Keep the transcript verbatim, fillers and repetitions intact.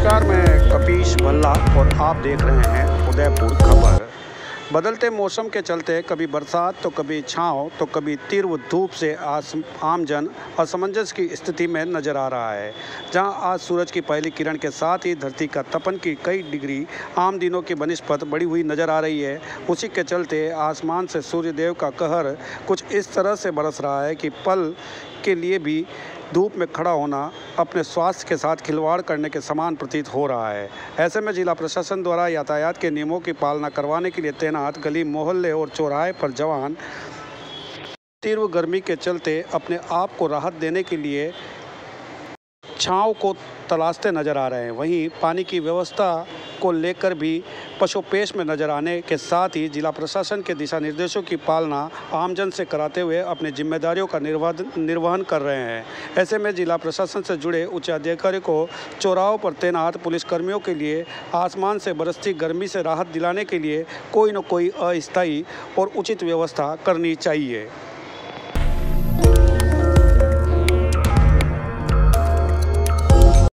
नमस्कार, मैं कपीश भल्ला और आप देख रहे हैं उदयपुर खबर। बदलते मौसम के चलते कभी बरसात तो कभी छांव तो कभी तीव्र धूप से आमजन असमंजस की स्थिति में नजर आ रहा है। जहां आज सूरज की पहली किरण के साथ ही धरती का तपन की कई डिग्री आम दिनों की बनिस्पत बढ़ी हुई नजर आ रही है, उसी के चलते आसमान से सूर्यदेव का कहर कुछ इस तरह से बरस रहा है कि पल के लिए भी धूप में खड़ा होना अपने स्वास्थ्य के साथ खिलवाड़ करने के समान प्रतीत हो रहा है। ऐसे में जिला प्रशासन द्वारा यातायात के नियमों की पालना करवाने के लिए तैनात गली मोहल्ले और चौराहे पर जवान तीव्र गर्मी के चलते अपने आप को राहत देने के लिए छांव को तलाशते नजर आ रहे हैं। वहीं पानी की व्यवस्था को लेकर भी पशुपेश में नजर आने के साथ ही जिला प्रशासन के दिशा निर्देशों की पालना आमजन से कराते हुए अपनी जिम्मेदारियों का निर्वहन कर रहे हैं। ऐसे में जिला प्रशासन से जुड़े उच्च अधिकारी को चौराहों पर तैनात पुलिसकर्मियों के लिए आसमान से बरसती गर्मी से राहत दिलाने के लिए कोई न कोई अस्थायी और उचित व्यवस्था करनी चाहिए।